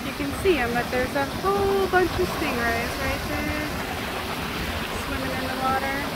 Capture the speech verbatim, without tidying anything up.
if you can see them, but there's a whole bunch of stingrays right there swimming in the water.